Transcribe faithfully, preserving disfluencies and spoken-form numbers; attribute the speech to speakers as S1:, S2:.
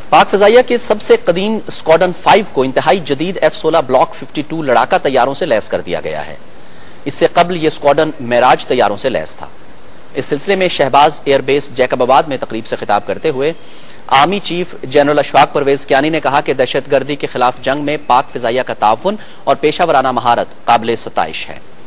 S1: पाक फिजाइया के सबसे कदीम स्क्वाड्रन फाइव को इंतहाई जदीद एफ सोलह ब्लॉक बावन लड़ाका तैयारों से लैस कर दिया गया है। इससे कबल यह स्क्वाड्रन मेराज तैयारों से लैस था। इस सिलसिले में शहबाज एयरबेस जैकबाबाद में तकरीब से खिताब करते हुए army chief general Ashfaq Parvez Kayani ने कहा कि दहशतगर्दी के खिलाफ जंग में पाक फिजाइया का ताउन और पेशा वराना महारत काबिल सताइश है।